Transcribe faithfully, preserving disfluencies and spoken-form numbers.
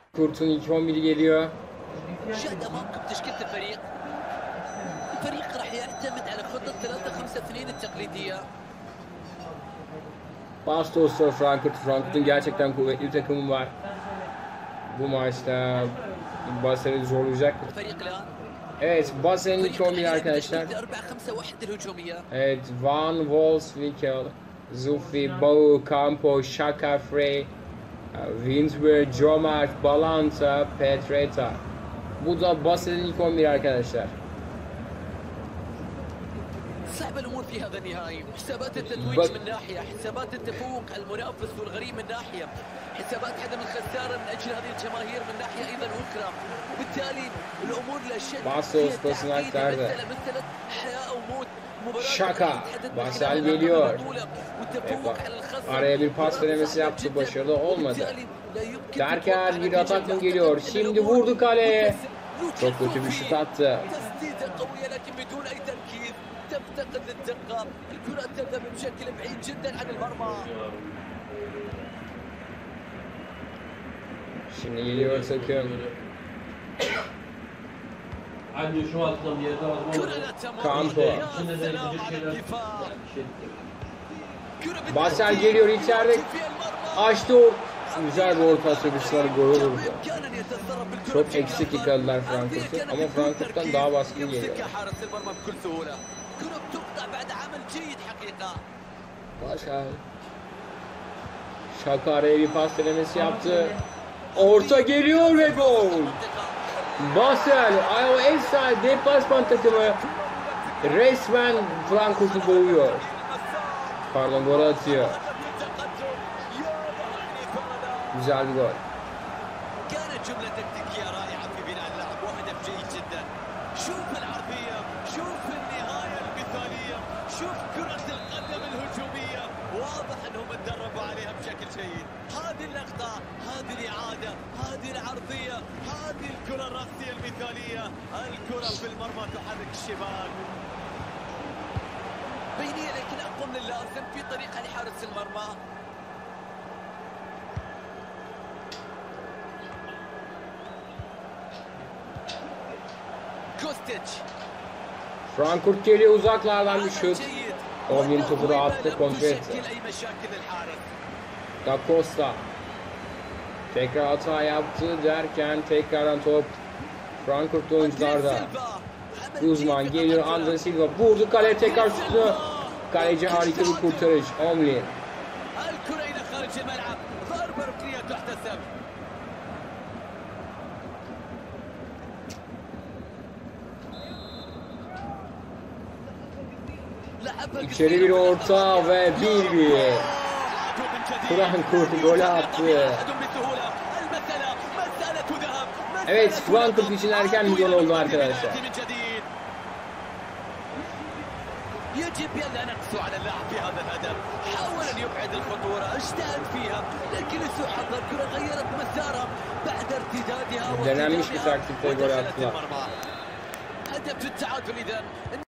Kurt'un ilk on biri geliyor. شاهد أمامكم تشكيلة الفريق. الفريق راح يعتمد على خطة ثلاثة خمسة اثنين التقليدية. Bastos'ta Frankfurt. Frankfurt'un gerçekten kuvvetli bir takımı var. Bu maçta Basel'i zorlayacak. Evet, Basel'in ilk on biri arkadaşlar. Evet, Van Wolfswinkel, Zufi, Bau, Campo, Xhaka, Frey, Winsberg, Jomart, Balanta, Petreta. Bu da Basel'in ilk on biri arkadaşlar. صعب الامور في هذا النهائي، حسابات التتويج من ناحيه، حسابات التفوق على المنافس والغريم من ناحيه، حسابات عدم الخساره من اجل هذه الجماهير من ناحيه ايضا اخرى، وبالتالي الامور لا شك فيها تعقيد مثل حياه او موت. Xhaka, Basel geliyor. Araya bir pas denemesi yaptı, başarılı olmadı. Derken bir atak mı geliyor? Şimdi vurdu kaleye. Çok kötü bir şut attı. تفتقد للدقة، الكرة تذهب بشكل بعيد جدا عن المرمى. Şimdi geliyor takım. Campo. Basel geliyor içeride. Açtı o. Güzel bir orta açısından gol olurdu. Çok eksik yıkadılar Frankfurt'u ama Frankfurt'tan daha baskın geliyor. Basel. Xhaka araya bir pas denemesi yaptı. Orta geliyor ve gol. Basel, o ev sahibi deplasman takımı resmen Frankfurt'u boğuyor. Pardon, gol atıyor. Güzel bir gol. كانت جملة تكتيكية رائعة في بناء اللعب وهدف جيد جدا. شوف العرضية، شوف النهاية المثالية، شوف كرة القدم الهجومية، واضح انهم تدربوا عليها بشكل جيد. هذه اللقطة، هذه الإعادة، هذه العرضية، هذه الكرة الرأسية المثالية، الكرة في المرمى تحرك الشباك. بينية لكن أقوى من اللازم في طريقة لحارس المرمى. Frankfurt geliyor, uzaklardan bir şut. Omlin topu da attı, kontrol etti. Da Costa tekrar hata yaptı derken tekrardan top Frankfurt oyuncularda. Guzman geliyor, Andre Silva vurdu kaleye, tekrar şutunu. Kaleci harika bir kurtarış. Omlin. İçeri bir orta ve bir bir. Frankfurt golü attı. Evet, Frankfurt için erken bir gol oldu arkadaşlar. يجب ألا نقسو على اللاعب في هذا الهدف، حاول أن يبعد الخطورة، اجتهد فيها، لكن لسوء حظ الكرة غيرت مسارها بعد ارتدادها Denenmiş bir taktikte gol attılar. هدف التعادل إذا.